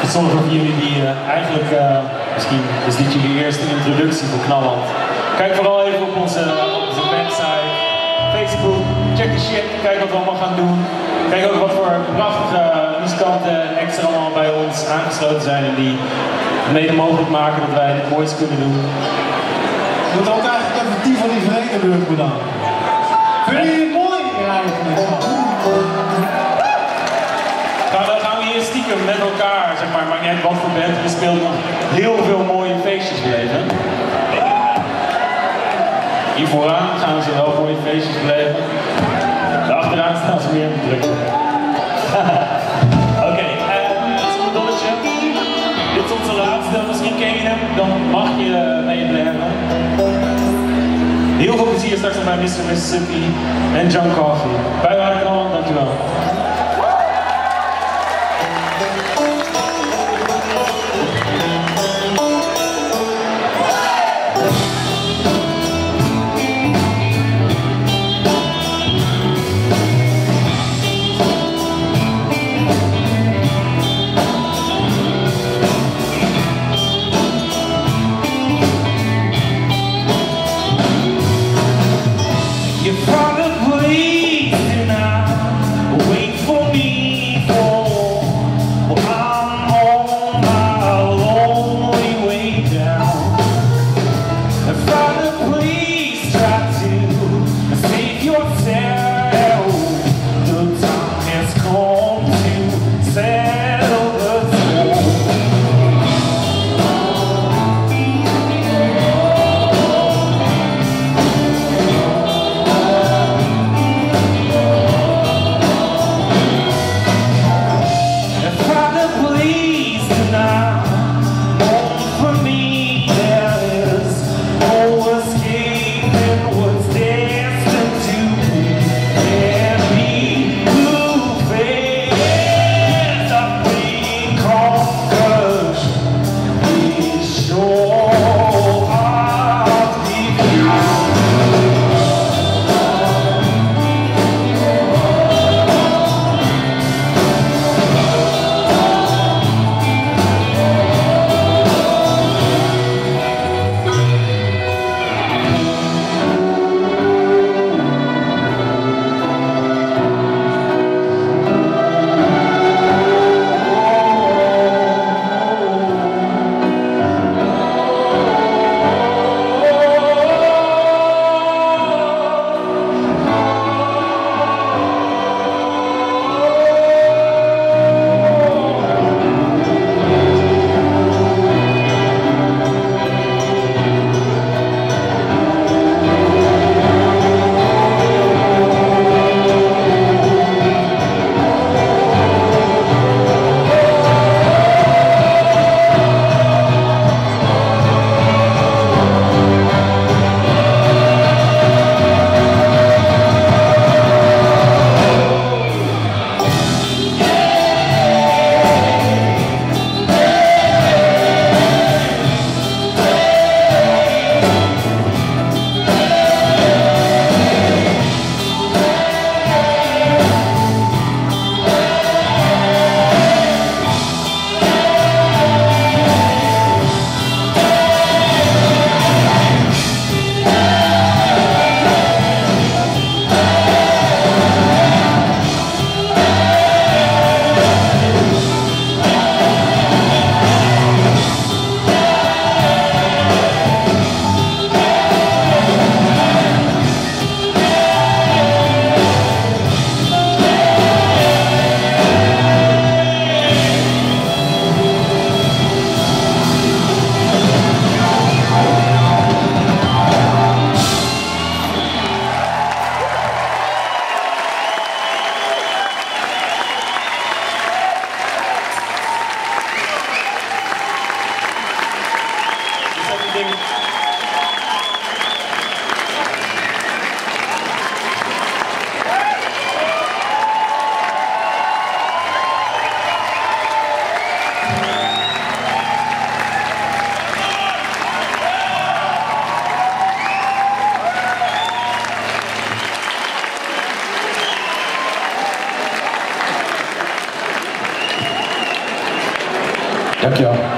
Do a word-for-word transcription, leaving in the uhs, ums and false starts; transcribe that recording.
Sommigen van jullie die uh, eigenlijk, uh, misschien is dit jullie eerste introductie voor Knalland. Kijk vooral even op onze, onze website, Facebook, check de shit, kijk wat we allemaal gaan doen. Kijk ook wat voor prachtige muzikanten en extra allemaal bij ons aangesloten zijn en die mede mogelijk maken dat wij dit moois kunnen doen. We moeten ook eigenlijk even Tivoli Vredenburg bedanken. Vind je het mooi hier eigenlijk? Dan gaan we hier stiekem met elkaar, zeg maar, maakt niet uit wat voor band, we speelt nog heel veel mooie feestjes beleven. Hier vooraan gaan ze wel mooie feestjes beleven. Daarachteraan staan ze meer druk. Oké, okay, uh, dit is een dolletje. Dit is onze laatste, misschien ken je hem, dan mag je mee blijven. Heel veel plezier straks nog bij mister Mississippi en John Coffee. Bij waar ik al, dankjewel. Dankjewel.